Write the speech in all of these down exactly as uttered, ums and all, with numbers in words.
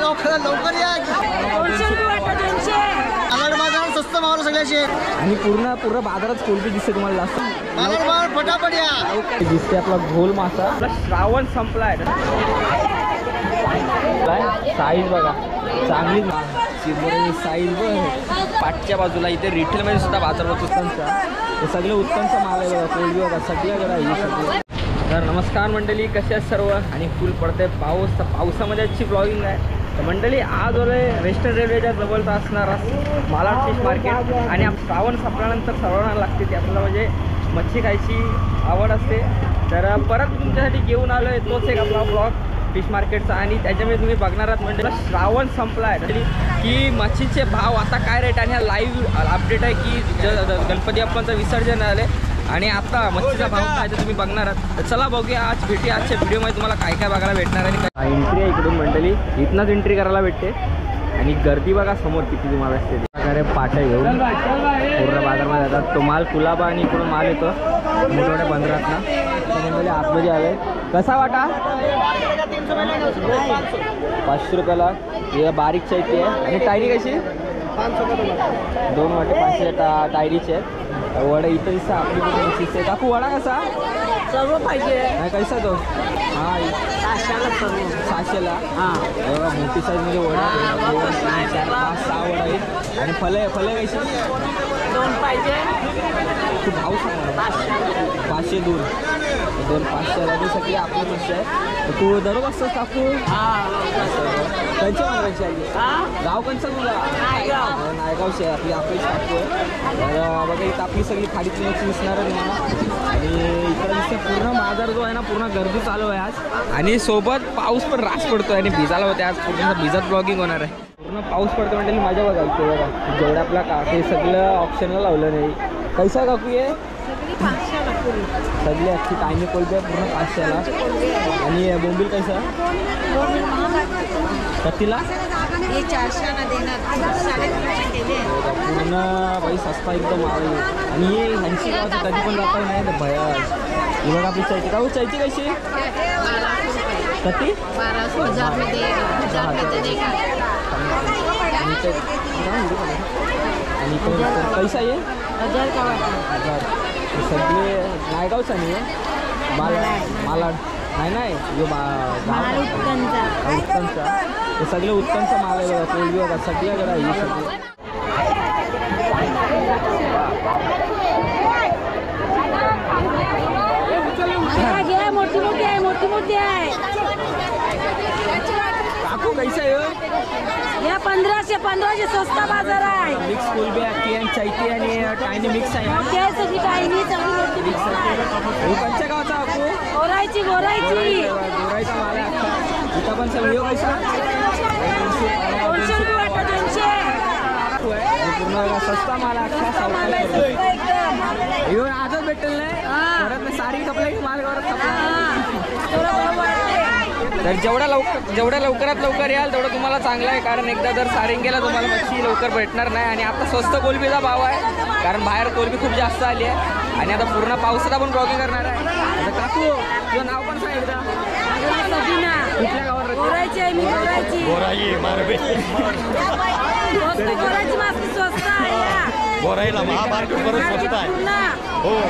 लवकर लवकर या. बाजार स्वस्त माल सगळ्याचे आणि पूर्ण पूर्ण बाजारात कोलबी दिसते तुम्हाला जास्त. बाजार बाजार फटाफट या. दिसते आपला घोल मासा. आपला श्रावण संपलाय. साईज बघा चांगली साईज बघ. पाठच्या बाजूला इथे रिटेलमध्ये सुद्धा बाजार होतो उत्तमचा. हे सगळे उत्तमचा माल आहे बघा. कोलबी बघा सगळ्याकडे आहे सगळे. तर नमस्कार मंडळी, कसे आहेत सर्व. आणि फुल पडते पाऊस. तर पावसामध्ये आजची ब्लॉगिंग आहे. तर मंडळी आज ओले वेस्टर्न रेल्वेच्या जवळचा असणारा मालाड फिश मार्केट. आणि श्रावण संपल्यानंतर सर्वांना लागते ती आपल्याला म्हणजे मच्छी खायची आवड असते. तर परत तुमच्यासाठी घेऊन आलो आहे तोच एक आपला ब्लॉग फिश मार्केटचा. आणि त्याच्यामुळे तुम्ही बघणार आहात म्हणजे श्रावण संपला आहे की मच्छीचे भाव आता काय रेट. आणि हा लाईव्ह अपडेट आहे की गणपती बाप्पांचं विसर्जन आले आणि आता मच्छीचा भाव काय तर तुम्ही बघणार आहात. तर चला बघूया आज भेटूया आजच्या व्हिडिओमध्ये तुम्हाला काय काय बघायला भेटणार. आणि काय एंट्री आहे इकडून मंडळी, इथनंच एंट्री करायला भेटते. आणि गर्दी बघा समोर किती तुम्हाला असते. प्रकारे पाट्या घेऊन पूर्ण बाजारमध्ये जातात. तो माल कुलाबा आणि इकडून माल येतो मोठ्या मोठ्या बंदरात ना. मंडळी आतमध्ये आले. कसा वाटा पाचशे रुपयाला. हे बारीक साईजची आहे. आणि टायरी कशी दोन वाटे पाचशे टा टायरीचे आहेत. वडा इथं दिसतं आपली कुठे आहे. काकू वडा कसा सर्व पाहिजे नाही कैसा तो. हां सहाशेला सर्व सहाशेला. हां बघा मोठी साईजमध्ये वडा दोन तीन चार पाच सहा वडा आहेत. आणि फले फले कशी दोन पाहिजे. खूप भाव सांगा. पाचशे दोन दोन पाचशेला ती सगळी आपली मच्छी आहे. तू दररोज असतोस काकू. कंच्या मारायची आली गाव कंचा तुला नायगाव शहर आपली आपलीच काकू आहे. तर बघा इथं आपली सगळी खाडीची मच्छी दिसणार आहे तुम्हाला. आणि इकडं दिसते पूर्ण बाजार जो आहे ना पूर्ण गर्दी चालू आहे आज. आणि सोबत पाऊस पण रास पडतो आणि भिजायला होते आज. पूर्ण भिजत ब्लॉगिंग होणार आहे. पूर्ण पाऊस पडतो म्हणजे माझ्या बघा इथे बघा जेवढं आपला का ते सगळं ऑप्शनला लावलं नाही. कैसा काकू आहे सगळी अख्खी टायमी कोलबी आहे पूर्ण पाचशेला. आणि बोंबील कैसा कतीला पूर्ण बाई सस्ता एकदम आहे. आणि हे ह्यांची गावाची कधी पण जाता नाही तर भया. ही बघा आपली चायची का चायची कशी कती आणि पैसा आहे हजार का हजार. सगळे नायगावचा नाही आहे मालाड मालाड नाही नाही जो उत्तमचा. हे सगळे उत्तमचा माल आहे बघा. कोलबी बघा सगळ्याकडे आहे सगळे. मोठी मोठी आहे मोठी मोठी आहे. काकू कैसा आहे या पंधराशे पंधराशे स्वस्त बाजार आहे. मिक्स कोलबी अख्खी आणि चैती आणि टायनी मिक्स आहे. सगळी टायनी सगळी मिक्स आहे. कोणत्या गावचा काकू गोरायची गोरायची गोरायचा माल आहे अख्खा. इथं पण सगळं कैसा दोनशे रुपये वाटतं दोनशे. पूर्ण सस्ता माल अख्खा सावकाश येऊन आजच भेटेल नाही परत सारी कपडा की माल गौरव कपडा. तर जेवढ्या लवकर जेवढ्या लवकरात लवकर याल तेवढं तुम्हाला चांगलं आहे. कारण एकदा जर सारंगीला तुम्हाला मच्छी लवकर भेटणार नाही. आणि आता स्वस्त कोलबीचा भाव आहे कारण बाहेर कोलबी खूप जास्त आली आहे. आणि आता पूर्ण पावसात आपण ब्लॉगिंग करणार आहे. आता काकू तुझं नाव पण सांग एकदा. कुठल्या गावात गोरायची आहे मी गोरायची गोराई मारबे गोरायची मास्क स्वस्त आहे. गोराईला महामार्केट बरं स्वस्त आहे हो.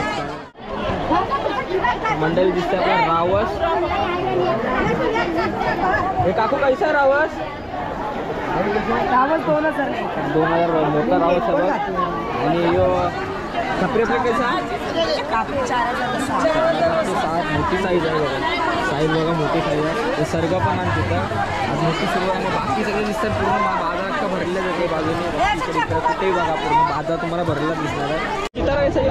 मंडळी दिसते आपला रावस. हे काकू कैसा आहे रावस रावस दोन हजार दोन हजार मोठा रावस सगळं. आणि यो खपरे पे कैसा सात मोठी साईज आहे बघा. साईज बघा मोठी साईज आहे. हे सर्ग पण आणि तिथं आज मोठी सुरू. आणि बाकी सगळे दिसतात पूर्ण बाजार अख्खा भरलेलं जाते बाजूने. इकडे कुठेही बघा पूर्ण बाजार तुम्हाला भरलेला दिसणार आहे. किती कैसा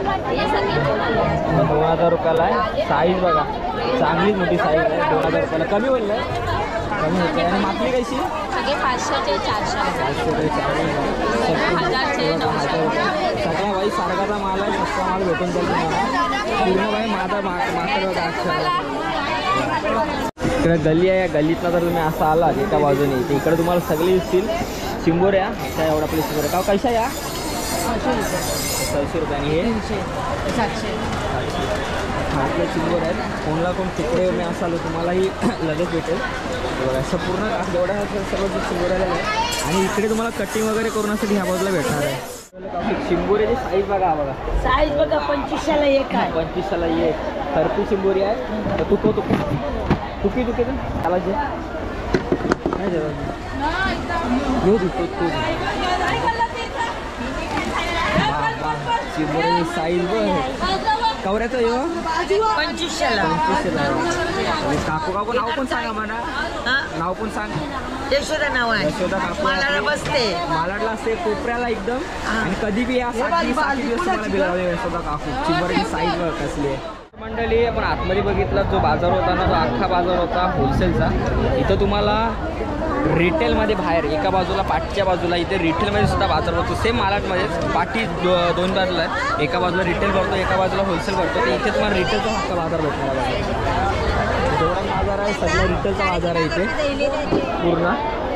दोन हजार रुपयाला आहे. साईज बघा चांगलीच मोठी साईज आहे. दोन हजार रुपयाला कमी बोललं कमी होतं. आणि मागणी कशी पाचशे चारशे सगळा बाई सारखाचा माल आहे. सस्ता माल भेटून जाईल तुम्हाला. पूर्ण बाई माझा माकड बघा अक्षर. इकडे गल्ली आहे. या गल्लीतला जर तुम्ही असं आला एका बाजूने तर इकडे तुम्हाला सगळे दिसतील चिंबोऱ्या. काय एवढा आपल्या चिंबोऱ्या का कैशा या चारशे रुपये आणि हे सातशे खारके चिंबोर आहेत. कोणला कोण तुकडे मी असाल तुम्हालाही लगेच भेटेल. बघा असं पूर्ण जेवढा सर्व चिंबोर आलेलं आहे. आणि इकडे तुम्हाला कटिंग वगैरे करूनसाठी ह्या बाजूला भेटणार आहे. चिंबोरीची साईज बघा हा बघा साईज बघा पंचवीसशेला एक आहे. पंचवीसला एक खरपी चिंबोरी आहे. तर तुको तुको तुकी तुकी ना त्याला जे नाही घेऊ तू तू चिंबोरीची साईज बघ कवऱ्याचं यो पंचवीसशेला पंचवीसशेला. काकू काकू नाव पण सांगा म्हणा. नाव पण सांग. यशोदा नाव आहे. यशोदा काकू मला बसते मालाडला असते कोपऱ्याला एकदम. आणि कधी बी या सात दिवस सात दिवस तुम्हाला बिलावले यशोदा काकू. चिंबोरीची साईज बघ कसली आहे. मंडळी आपण आतमध्ये बघितला जो बाजार होता ना तो अख्खा बाजार होता होलसेलचा. इथं तुम्हाला रिटेलमध्ये बाहेर एका बाजूला पाठच्या बाजूला इथे रिटेलमध्ये सुद्धा बाजार भरतो. सेम मालाडमध्येच पाठी दो दोन बाजूला आहे. एका बाजूला रिटेल भरतो एका बाजूला होलसेल भरतो. तर इथे तुम्हाला रिटेलचा अख्खा बाजार भेटणार आहे. जेवढा बाजार आहे सगळा रिटेलचा बाजार आहे इथे पूर्ण.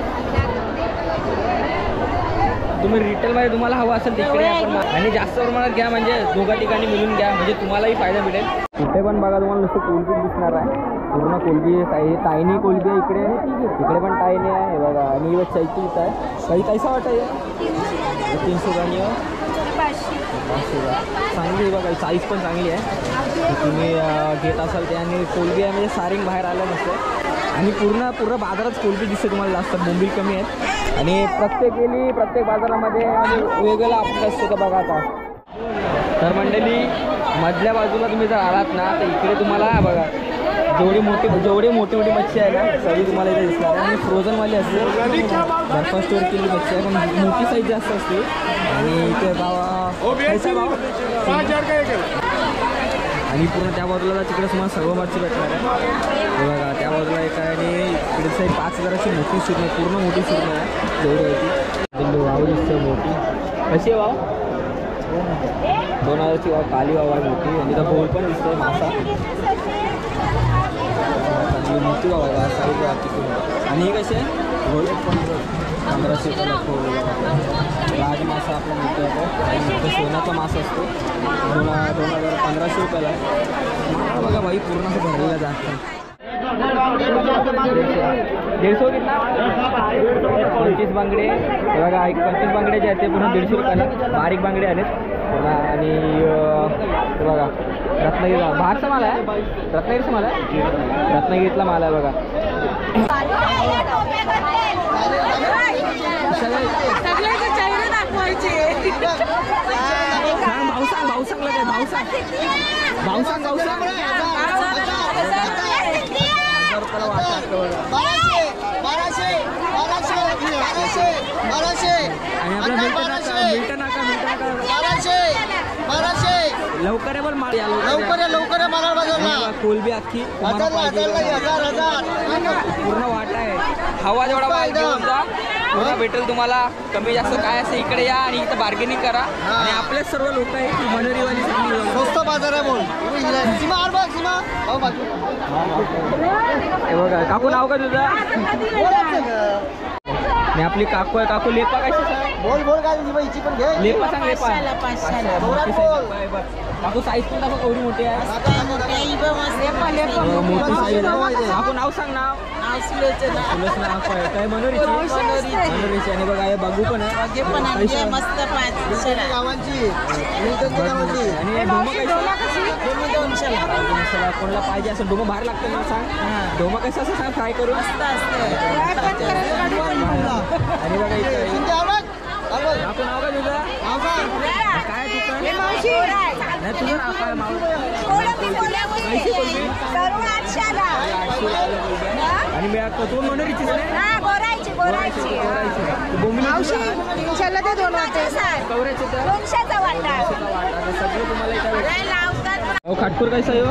तुम्ही रिटेलमध्ये तुम्हाला हवं असेल तिकडे आपण आणि जास्त प्रमाणात घ्या म्हणजे दोघा ठिकाणी मिळून घ्या म्हणजे तुम्हालाही फायदा मिळेल. कुठे पण बघा तुम्हाला नुसतं कोलबी दिसणार आहे. पूर्ण कोलबी ताई ताईनी कोलबी आहे इकडे. इकडे पण ताईनी आहे हे बघा. आणि चैतीच आहे. काही कैसा वाटतं तीनशे रुपयानी पाचशे रुपया चांगली आहे बघा. साईज पण चांगली आहे. तुम्ही घेत असाल ते. आणि कोलबी आहे म्हणजे सारिंग बाहेर आलं नसतं. आणि पूर्ण पूर्ण बाजारात कोलबी दिसते तुम्हाला जास्त. बोंबील कमी आहेत. आणि प्रत्येक गेली प्रत्येक बाजारामध्ये वेगवेगळं आपलं असतं का बघा आता. तर मंडळी मधल्या बाजूला तुम्ही जर आलात ना तर इकडे तुम्हाला बघा जेवढी मोठी जेवढी मोठी मोठी मच्छी आहे ना सगळी तुम्हाला इथे दिसणार. आणि फ्रोझनवाली असते बर्फा स्टोअर केलेली मच्छी आहे पण मोठी साईज जास्त असते. आणि इथे भाव पैसा भाव आणि पूर्ण त्या बाजूला तिकडे तुम्हाला सर्व मच्छी भेटणार आहे. हे बघा त्या बाजूला एक आहे आणि इकडे साईड पाच हजाराची मोठी सुरमई पूर्ण मोठी सुरमई आहे जेवढी आहे ती. वाव दिसते मोठी. कशी आहे वाव? दोन हजारची वाव काली वाव आहे मोठी. आणि इथं गोल पण दिसतोय मासा चांगली मोठी वाव आहे साईज तिकडून. आणि ही कशी आहे गोल पंधराशे रुपयाला खोल. राज मासा आपला मोठा येतो आणि मोठं सोन्याचा मासा असतो. दोन दोन हजार पंधराशे रुपयाला आहे. बघा बाई पूर्ण असं भरलेला जास्त. दीडशे कितना पंचवीस बांगडे बघा. एक पंचवीस बांगडे जे आहेत ते पूर्ण दीडशे रुपयाला. बारीक बांगडे आहेत आणि बघा रत्नागिरीला बाहेरचा माल आहे. रत्नागिरीचा माल आहे. रत्नागिरीतला माल आहे बघा. भाऊ सांग भाऊ सांगलं काय भाऊ सांग भाऊ सांग भाऊ सांग आणि आपला मिल्टन नाका मिल्टन नाका मिल्टन नाका लवकर आहे पण माल या लवकर आहे लवकर आहे मला बाजारला. कोलबी अख्खी पूर्ण वाटा आहे. हवा जेवढा माल घेऊन जा पूर्ण भेटेल तुम्हाला. कमी जास्त काय असं इकडे या आणि इथं बार्गेनिंग करा. आणि आपले सर्व लोक आहेत मनोरीवाली स्वस्त बाजार आहे बोल. हे बघा काकू नाव का तुझं? मी आपली काकू आहे. काकू लेपा कशी सांग बोल बोल काय पण घे. लेपा सांग लेपा काकू साईज पण दाखव केवढी मोठी आहे. मोठी साईज काकू नाव सांग नाव. नाव काय मनोरीची मनोरीची. आणि बघा हे बघू पण आहे आणि दोनशेला कोणाला पाहिजे असं डोमं बाहेर लागतं मला सांग. डोमं कसं असं सांग फ्राय करून. आणि बघा इथं काकू नाव काय तुझं? काय तुझं नाही तुझं नाव काय माव आणि मी तू मनोरीचीच नाही तीनशेला ते दोन वाटे कवऱ्याचे तर दोनशेचा वाटा सगळं तुम्हाला खाटपूर कैसा आहे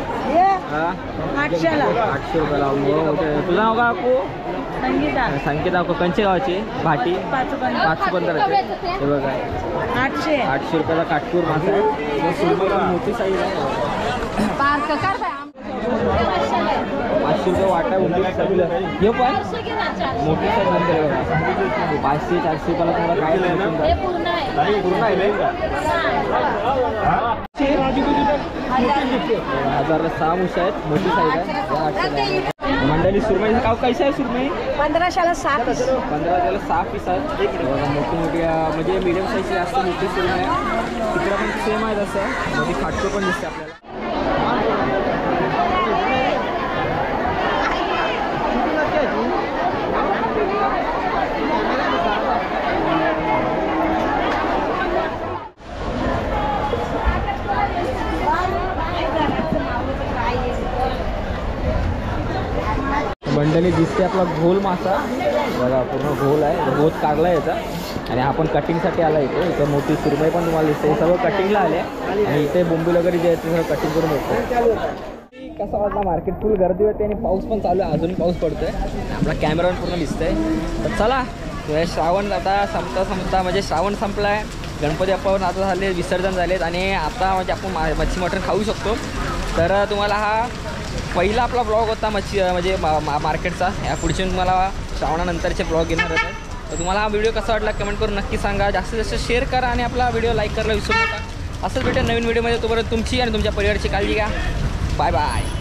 आठशेला आठशे रुपयाला. तुझं नाव का काकू? संगीता संगीता कंचे गावाची भाटी पाच पंधराचे. हे बघा आठशे आठशे रुपयाला काटपूर मासा आहे. सुरमई मोठी साईज आहे. पाच पाचशे रुपये वाटा उंदीर सगळं हे पण मोठी साईज बनते बघा पाचशे चारशे रुपयाला तुम्हाला काय नाही पूर्ण आहे हजारला सहा मुशी आहेत मोठी साईज आहे मंडळी सुरमई काव कैसे आहे सुरमई पंधराशेला सात पंधरा त्याला सहा पीस आहेत मोठी मोठी म्हणजे मीडियम साईजची जास्त मोठी सुरमई आहे तिकडे पण सेम आहे तसं म्हणजे फाटको पण दिसते आपल्याला मंडळी दिसते आपला घोल मासा बघा पूर्ण घोल आहे घोत काढला आहे याचा आणि आपण कटिंगसाठी आला इथे इथं मोठी सुरमई पण तुम्हाला दिसते सगळं कटिंगला आले आणि इथे बोंबील वगैरे जे आहे ते सगळं कटिंग करून येतो कसा वाटला मार्केट फुल गर्दी होते आणि पाऊस पण चालू आहे अजून पाऊस पडतोय आपला कॅमेरा पूर्ण दिसतंय तर चला श्रावण आता संपता संपता म्हणजे श्रावण संपला आहे गणपती बाप्पा आता झाले विसर्जन झालेत आणि आता म्हणजे आपण मच्छी मटण खाऊ शकतो तर तुम्हाला हा पहिला आपला ब्लॉग होता मच्छी म्हणजे मा मार्केटचा या पुढचे तुम्हाला श्रावणानंतरचे ब्लॉग येणार होते तर तुम्हाला हा व्हिडिओ कसा वाटला कमेंट करून नक्की सांगा जास्तीत जास्त शेअर करा आणि आपला व्हिडिओ लाईक करायला विसरू नका असंच भेटेल नवीन व्हिडिओमध्ये तोपर्यंत तुमची आणि तुमच्या परिवाराची काळजी घ्या बाय बाय